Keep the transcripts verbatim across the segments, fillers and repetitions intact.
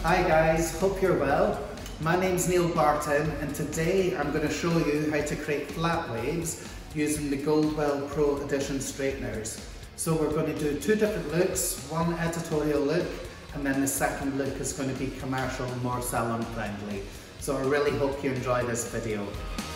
Hi guys, hope you're well. My name's Neil Barton and today I'm going to show you how to create flat waves using the Goldwell Pro Edition straighteners. So we're going to do two different looks, one editorial look and then the second look is going to be commercial, more salon friendly. So I really hope you enjoy this video.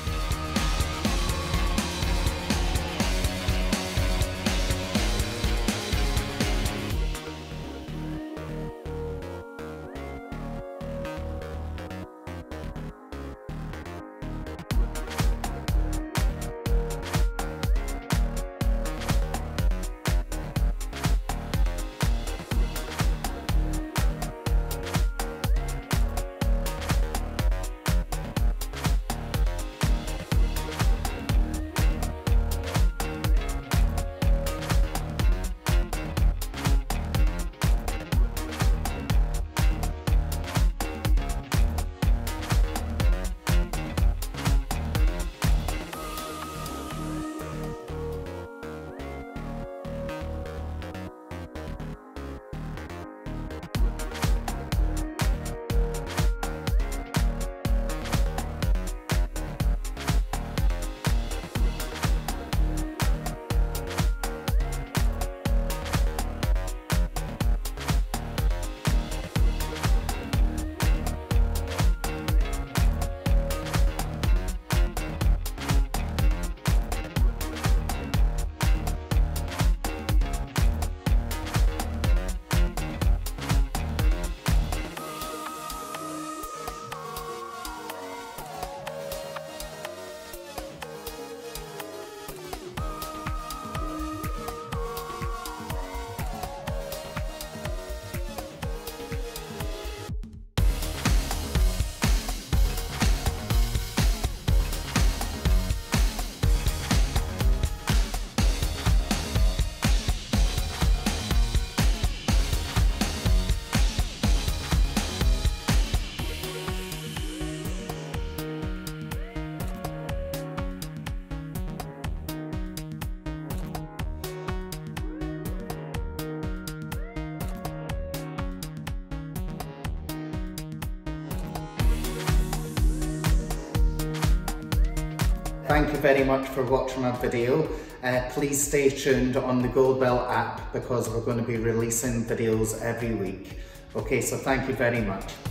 Thank you very much for watching our video. Uh, please stay tuned on the Goldwell app because we're going to be releasing videos every week. Okay, so thank you very much.